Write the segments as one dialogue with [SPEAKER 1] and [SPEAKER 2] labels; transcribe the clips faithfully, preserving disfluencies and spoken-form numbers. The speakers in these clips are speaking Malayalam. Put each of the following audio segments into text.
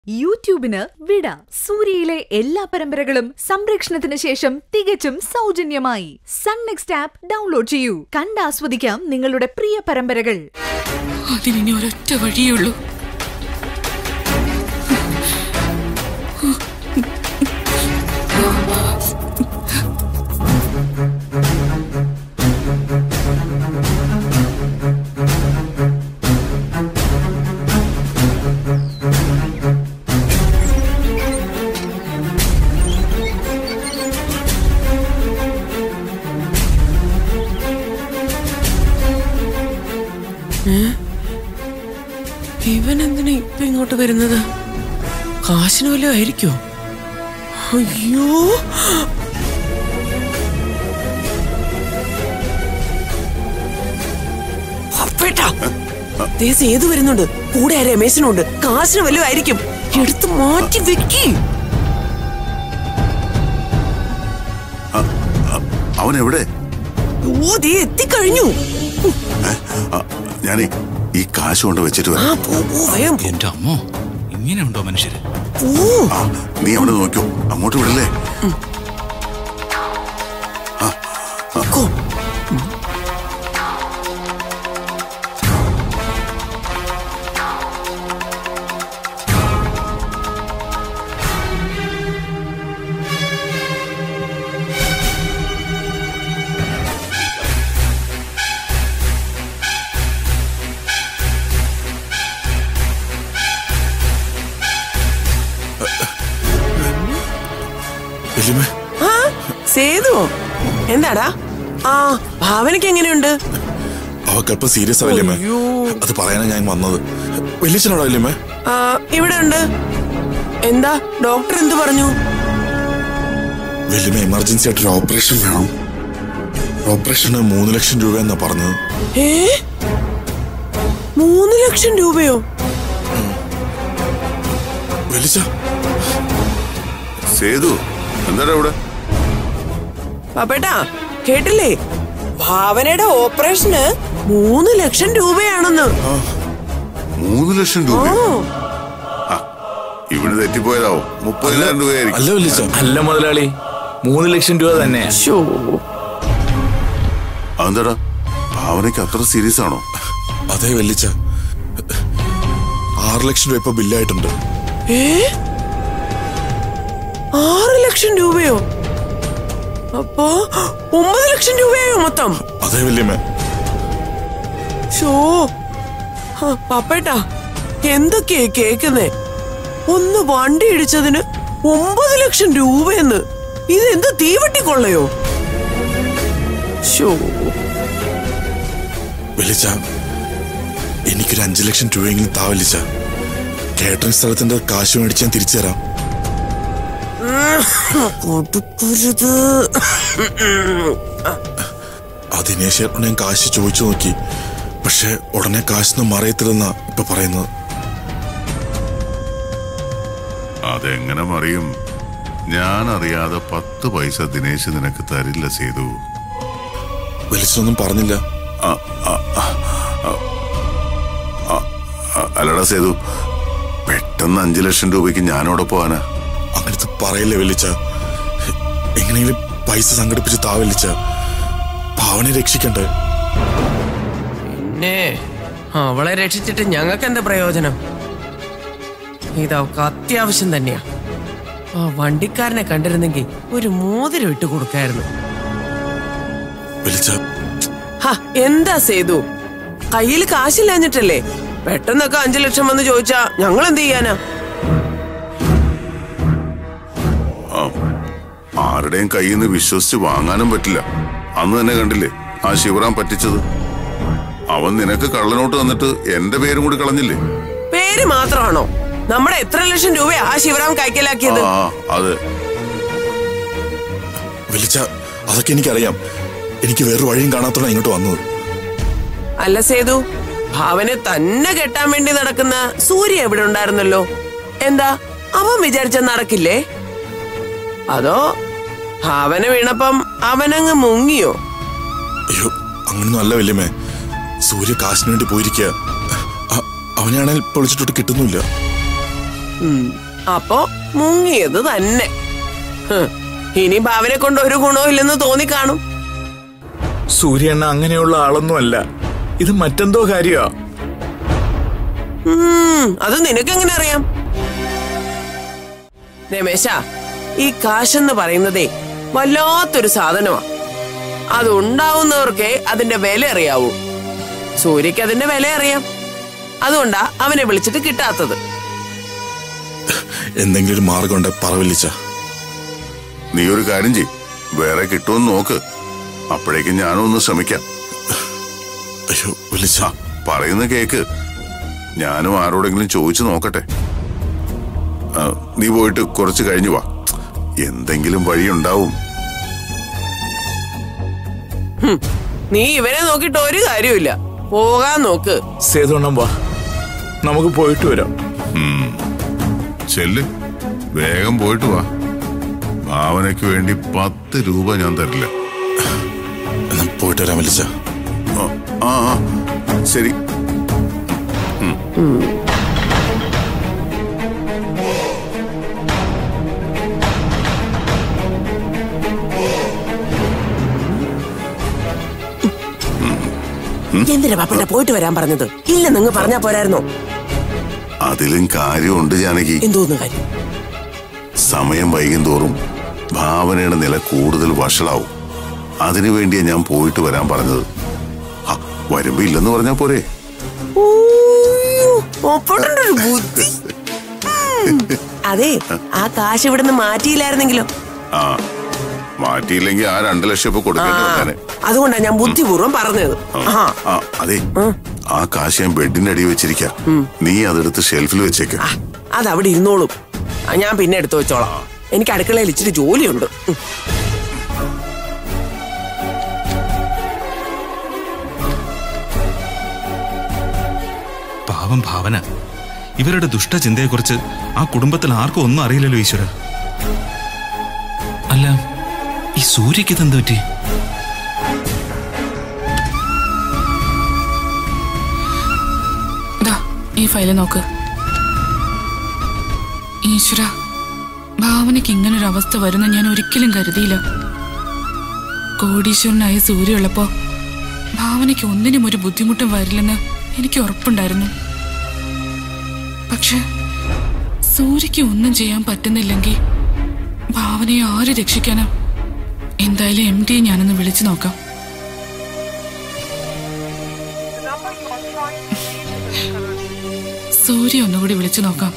[SPEAKER 1] യൂട്യൂബിന് വിട. സൂര്യയിലെ എല്ലാ പരമ്പരകളും സംരക്ഷണത്തിന് ശേഷം തികച്ചും സൗജന്യമായി സൺ നെക്സ്റ്റ് ആപ്പ് ഡൗൺലോഡ് ചെയ്യൂ. കണ്ടാസ്വദിക്കാം നിങ്ങളുടെ പ്രിയ പരമ്പരകൾ.
[SPEAKER 2] അതിനി ഒരൊറ്റ വഴിയുള്ളൂ. ഇവനെന്തിനാ ഇപ്പൊ ഇങ്ങോട്ട് വരുന്നത്? കാശിന് വല്ലതും ആയിരിക്കോ? അയ്യോ, ഏത് വരുന്നുണ്ട്? കൂടെ ആ രമേശനുണ്ട്. കാശിന് വല്ലതും ആയിരിക്കും. എടുത്ത് മാറ്റി വെക്കി.
[SPEAKER 3] അവൻ എവിടെ?
[SPEAKER 2] ഓ, ദേ എത്തിക്കഴിഞ്ഞു.
[SPEAKER 3] ഞാൻ ഈ കാശ് കൊണ്ട് വെച്ചിട്ട്
[SPEAKER 4] എന്റെ അമ്മോ, ഇങ്ങനെയുണ്ടോ മനുഷ്യര്?
[SPEAKER 3] നീ അവിടെ നോക്കൂ, അങ്ങോട്ട് വിടല്ലേ?
[SPEAKER 2] സേതു, എന്താടാ? ആ, ഭാവനയ്ക്ക് എങ്ങനെയുണ്ട്?
[SPEAKER 3] അവക്കല്പം സീരിയസ് ആവില്ലേ? അത് പറയാനാ ഞാൻ വന്നത്. വലിയച്ഛനോടോ ഇല്ലേ?
[SPEAKER 2] ഇവിടെ ഉണ്ട്. എന്താ ഡോക്ടർ എന്ത് പറഞ്ഞു?
[SPEAKER 3] വലിയ എമർജൻസി ആയിട്ടൊരു ഓപ്പറേഷൻ വേണം. ഓപ്പറേഷന് മൂന്ന് ലക്ഷം രൂപ എന്നാ പറഞ്ഞത്.
[SPEAKER 2] ഏ, മൂന്ന് ലക്ഷം രൂപയോ?
[SPEAKER 3] വലിച്ച സേതു, എന്താടാ ഇവിടെ?
[SPEAKER 2] പാപ്പേട്ടാ, കേട്ടില്ലേ? ഭാവനയുടെ ഓപ്പറേഷന് മൂന്ന് ലക്ഷം രൂപയാണെന്ന്.
[SPEAKER 3] മൂന്ന് ലക്ഷം രൂപ? ഇവിടെ തെറ്റിപ്പോയതാവും. മുപ്പതിനായിരം രൂപയായിരിക്കും.
[SPEAKER 4] അല്ല മുതലാളി, മൂന്ന് ലക്ഷം രൂപ തന്നെ.
[SPEAKER 3] അതെന്താടാ, ഭാവനയ്ക്ക് അത്ര സീരിയസ് ആണോ? അതെ വലിച്ച, ആറ് ലക്ഷം രൂപ ഇപ്പൊ ബില്ലായിട്ടുണ്ട്.
[SPEAKER 2] ഏ, ആറ് ലക്ഷം രൂപയോ? അപ്പോ ഒമ്പത് ലക്ഷം രൂപയായോ മൊത്തം?
[SPEAKER 3] അതെ വല്യമ്മ.
[SPEAKER 2] ഷോ, പാപ്പേട്ടാ, എന്തൊക്കെയാ കേക്കുന്നേ? ഒന്ന് വണ്ടി ഇടിച്ചതിന് ഒമ്പത് ലക്ഷം രൂപയെന്ന്. ഇതെന്ത് തീവട്ടിക്കൊള്ളയോ? ഷോ,
[SPEAKER 3] വലിച്ച, എനിക്കൊരു അഞ്ചു ലക്ഷം രൂപയെങ്കിലും താ വലിച്ച. കേറ്ററിംഗ് സ്ഥലത്തിന്റെ കാശ് മേടിച്ച് ഞാൻ തിരിച്ചു തരാം. അതിനുശേഷം ഞാൻ കാശ് ചോദിച്ചു നോക്കി, പക്ഷെ ഉടനെ കാശൊന്നും മറിയത്തില്ലെന്നാ ഇപ്പൊ പറയുന്നത്. അതെങ്ങനെ മറിയും? ഞാൻ അറിയാതെ പത്ത് പൈസ ദിനേശ് നിനക്ക് തരില്ല സേതു. വലിച്ചൊന്നും പറഞ്ഞില്ല. അല്ലടാ സേതു, പെട്ടെന്ന് അഞ്ചു ലക്ഷം രൂപയ്ക്ക് ഞാനവിടെ പോവാനാ. അങ്ങനത്തെ പറയില്ലേ വലിച്ച. എങ്ങനെയെങ്കിലും പൈസ സംഘടിപ്പിച്ച് താ വലിച്ച. ഭാവനെ രക്ഷിക്കണ്ടേ?
[SPEAKER 2] പിന്നെ അവളെ രക്ഷിച്ചിട്ട് ഞങ്ങൾക്ക് എന്താ പ്രയോജനം? ഇതവക്ക് അത്യാവശ്യം തന്നെയാ. ആ വണ്ടിക്കാരനെ കണ്ടിരുന്നെങ്കിൽ ഒരു മോതിരം ഇട്ട് കൊടുക്കായിരുന്നു. എന്താ സേതു, കയ്യിൽ കാശില്ലാഞ്ഞിട്ടല്ലേ? പെട്ടെന്നൊക്കെ അഞ്ചു ലക്ഷം വന്ന് ചോദിച്ചാ ഞങ്ങൾ എന്ത് ചെയ്യാനാ?
[SPEAKER 3] ആരുടെയും കയ്യിൽ നിന്ന് വിശ്വസിച്ച് വാങ്ങാനും പറ്റില്ല. അന്ന് തന്നെ കണ്ടില്ലേ ആ ശിവറാം പറ്റിച്ചത്? അവൻ നിനക്ക് കള്ളനോട്ട് തന്നിട്ട് എന്റെ പേരും കൂടി കളഞ്ഞില്ലേ?
[SPEAKER 2] പേര് മാത്രമാണോ? നമ്മുടെ എത്ര ലക്ഷം രൂപയാ ആ ശിവറാം കൈക്കലാക്കിയത്?
[SPEAKER 3] അതെ വിളിച്ച, അതൊക്കെ എനിക്കറിയാം. എനിക്ക് വേറൊരു വഴിയും കാണാത്തോടെ ഇങ്ങോട്ട് വന്നത്.
[SPEAKER 2] അല്ല സേതു, ഭാവനെ തന്നെ കെട്ടാൻ വേണ്ടി നടക്കുന്ന സൂര്യ എവിടെ ഉണ്ടായിരുന്നല്ലോ. എന്താ അവൻ വിചാരിച്ച നടക്കില്ലേ? അതോ ഭാവന വീണപ്പം അവനങ്ങ് മുങ്ങിയോ?
[SPEAKER 3] അയ്യോ, അങ്ങനൊന്നും അല്ല വല്യമ്മേ. സൂര്യ കാശിന് വേണ്ടി പോയിരിക്കുക. അവനാണെങ്കിൽ പൊളിച്ചിട്ടോട്ട് കിട്ടുന്നില്ല.
[SPEAKER 2] അപ്പൊ മുങ്ങിയത് തന്നെ. ഇനി ഭാവനെ കൊണ്ട് ഒരു ഗുണവും ഇല്ലെന്ന് തോന്നിക്കാണും.
[SPEAKER 4] സൂര്യണ്ണ അങ്ങനെയുള്ള ആളൊന്നുമല്ല, ഇത് മറ്റെന്തോ കാര്യമാ.
[SPEAKER 2] അത് നിനക്കെങ്ങനെ അറിയാം? രമേശ, ഈ കാശെന്ന് പറയുന്നതേ വല്ലാത്തൊരു സാധനമാ. അതുണ്ടാവുന്നവർക്കേ അതിന്റെ വില അറിയാവൂ. സൂര്യക്ക് അതിന്റെ വില അറിയാം. അതുകൊണ്ടാ അവനെ വിളിച്ചിട്ട് കിട്ടാത്തത്.
[SPEAKER 3] എന്തെങ്കിലും ഒരു മാർഗം ഉണ്ടെ പറവില്ലിച്ച. നീ ഒരു കാര്യം ചെയ്, വേറെ കിട്ടുമെന്ന് നോക്ക്. അപ്പോഴേക്കും ഞാനും ഒന്ന് ശ്രമിക്കാം. അയ്യോ വിളിച്ച, പറയുന്ന കേക്ക്. ഞാനും ആരോടെങ്കിലും ചോദിച്ചു നോക്കട്ടെ. നീ പോയിട്ട് കുറച്ച് കഴിഞ്ഞു വാ, എന്തെങ്കിലും വഴിയുണ്ടാവും.
[SPEAKER 2] നീ ഇവനെ നോക്കിട്ട് ഒരു കാര്യമില്ല, പോകാൻ നോക്ക്.
[SPEAKER 4] സേതുവണ്ണം വാ, നമുക്ക് പോയിട്ട് വരാം.
[SPEAKER 3] ചെല്ല്, വേഗം പോയിട്ട് വാ. ഭാവനയ്ക്ക് വേണ്ടി പത്ത് രൂപ ഞാൻ തരില്ല. പോയിട്ട് വരാൻ വിളിച്ച. ആ ആ ശരി.
[SPEAKER 2] എന്തിനാ പാപ്പട്ട പോയിട്ട് വരാൻ പറഞ്ഞത്? ഇല്ല നിങ്ങൾ പറഞ്ഞാ പോരായിരുന്നോ?
[SPEAKER 3] അതിലും കാര്യമുണ്ട് ജാനകി.
[SPEAKER 2] എന്തോന്ന് കാര്യം?
[SPEAKER 3] സമയം വൈകും തോറും ഭാവനയുടെ നില കൂടുതൽ വഷളാവും. അതിനു വേണ്ടിയാ ഞാൻ പോയിട്ട് വരാൻ പറഞ്ഞത്. വരുമ്പോ ഇല്ലെന്ന് പറഞ്ഞാ പോരെ.
[SPEAKER 2] അതെ, ആ കാശ് ഇവിടുന്ന് മാറ്റിയില്ലായിരുന്നെങ്കിലോ?
[SPEAKER 3] ആ മാറ്റിയില്ലെങ്കിൽ ആ രണ്ടു ലക്ഷം ഇപ്പൊ കൊടുക്കേണ്ടി വന്നേനെ.
[SPEAKER 2] അതുകൊണ്ടാ ഞാൻ ബുദ്ധിപൂർവ്വം പറഞ്ഞത്.
[SPEAKER 3] അതെ, ആ കാശ് ഞാൻ ബെഡിന്റെ അടി വെച്ചിരിക്കാം. നീ അതെടുത്ത് ഷെൽഫിൽ വെച്ചേക്ക.
[SPEAKER 2] അതവിടെ ഇരുന്നോളും, ഞാൻ പിന്നെ എടുത്തു വെച്ചോളാം. എനിക്ക് അടുക്കളയിൽ ഇച്ചിരി ജോലിയുണ്ട്.
[SPEAKER 5] പാവം ഭാവന, ഇവരുടെ ദുഷ്ടചിന്തയെക്കുറിച്ച് ആ കുടുംബത്തിൽ ആർക്കും ഒന്നും അറിയില്ലല്ലോ ഈശ്വര. അല്ല, ഈ സൂര്യക്ക് ഇതെന്ത് പറ്റി?
[SPEAKER 6] ഈ ഫയല് നോക്ക്. ഈശ്വര, ഭാവനയ്ക്ക് ഇങ്ങനൊരു അവസ്ഥ വരുന്ന ഞാൻ ഒരിക്കലും കരുതിയില്ല. കോടീശ്വരനായ സൂര്യ ഉള്ളപ്പോ ഭാവനയ്ക്ക് ഒന്നിനും ഒരു ബുദ്ധിമുട്ടും വരില്ലെന്ന് എനിക്ക് ഉറപ്പുണ്ടായിരുന്നു. പക്ഷെ സൂര്യക്ക് ഒന്നും ചെയ്യാൻ പറ്റുന്നില്ലെങ്കിൽ ഭാവനയെ ആര് രക്ഷിക്കാനാ? എന്തായാലും എം ഡിയെ ഞാനൊന്ന് വിളിച്ചു നോക്കാം. സൂര്യ ഒന്നുകൂടി വിളിച്ചു നോക്കാം.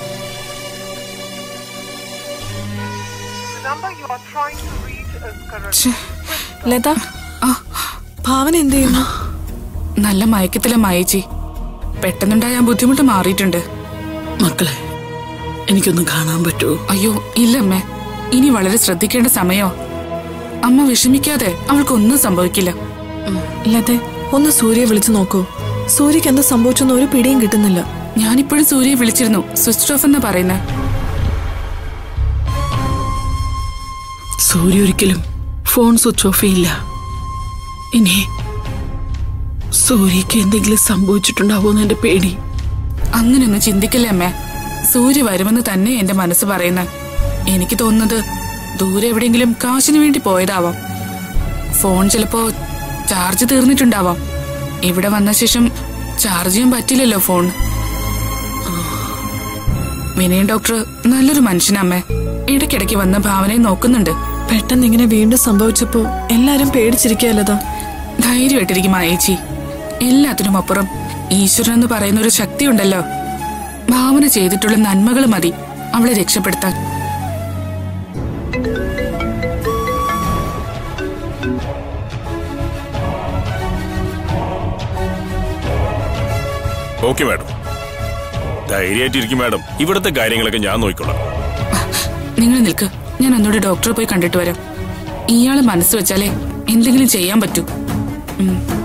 [SPEAKER 7] ലത, ഭാവന എന്ത് ചെയ്യുന്നു?
[SPEAKER 6] നല്ല മയക്കത്തിലെ മയച്ചി. പെട്ടെന്നുണ്ടായ ബുദ്ധിമുട്ട് മാറിയിട്ടുണ്ട്.
[SPEAKER 7] മക്കളെ, എനിക്കൊന്നും കാണാൻ പറ്റുമോ?
[SPEAKER 6] അയ്യോ ഇല്ലമ്മേ, ഇനി വളരെ ശ്രദ്ധിക്കേണ്ട സമയോ. അമ്മ വിഷമിക്കാതെ, അവൾക്കൊന്നും സംഭവിക്കില്ല.
[SPEAKER 7] ലത, ഒന്ന് സൂര്യയെ വിളിച്ചു നോക്കൂ. സൂര്യക്ക് എന്താ സംഭവിച്ചെന്ന് ഒരു പിടിയും കിട്ടുന്നില്ല.
[SPEAKER 6] ഞാനിപ്പോഴും സൂര്യയെ വിളിച്ചിരുന്നു, സ്വിച്ച് ഓഫ് എന്നാ പറയുന്നത്.
[SPEAKER 7] സൂര്യ ഒരിക്കലും ഫോൺ സ്വിച്ച് ഓഫ് ചെയ്യില്ല. ഇനി സൂര്യക്ക് എന്തെങ്കിലും സംഭവിച്ചിട്ടുണ്ടാവുമെന്ന് എന്റെ പേടി.
[SPEAKER 6] അങ്ങനെയൊന്നും ചിന്തിക്കില്ലേ അമ്മേ. സൂര്യ വരുമെന്ന് തന്നെ എന്റെ മനസ്സ് പറയുന്നത്. എനിക്ക് തോന്നുന്നത് ദൂരെ എവിടെയെങ്കിലും കാശിന് വേണ്ടി പോയതാവാം. ഫോൺ ചിലപ്പോ ചാർജ് തീർന്നിട്ടുണ്ടാവാം. ഇവിടെ വന്ന ശേഷം ചാർജ് ചെയ്യാൻ പറ്റില്ലല്ലോ ഫോൺ. വിനയൻ ഡോക്ടർ നല്ലൊരു മനുഷ്യനമ്മേ. ഇടയ്ക്കിടയ്ക്ക് വന്ന ഭാവനയെ നോക്കുന്നുണ്ട്.
[SPEAKER 7] പെട്ടെന്ന് ഇങ്ങനെ വീണ്ടും സംഭവിച്ചപ്പോ എല്ലാരും പേടിച്ചിരിക്കല്ലതാ.
[SPEAKER 6] ധൈര്യമായിട്ടിരിക്കും ആയേച്ചി. എല്ലാത്തിനും അപ്പുറം ഈശ്വരൻ എന്ന് പറയുന്ന ഒരു ശക്തി ഉണ്ടല്ലോ. ഭാവന ചെയ്തിട്ടുള്ള നന്മകൾ മതി അവളെ രക്ഷപ്പെടുത്താൻ.
[SPEAKER 8] ഓക്കെ മാഡം, ധൈര്യമായിട്ടിരിക്കും മാഡം. ഇവിടുത്തെ കാര്യങ്ങളൊക്കെ ഞാൻ നോക്കിക്കോളാം.
[SPEAKER 6] നിങ്ങൾ നിൽക്ക്, ഞാൻ ഒന്നുകൂടി ഡോക്ടറെ പോയി കണ്ടിട്ട് വരാം. ഇയാള് മനസ്സ് വെച്ചാലേ എന്തെങ്കിലും ചെയ്യാൻ പറ്റൂ.